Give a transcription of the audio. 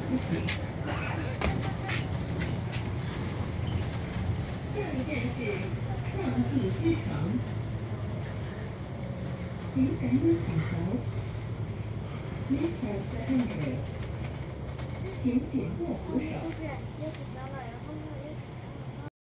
下一站是创意之城，请赶紧请投。Please press the entry，请点握扶手。 又是早了，然后又迟到了。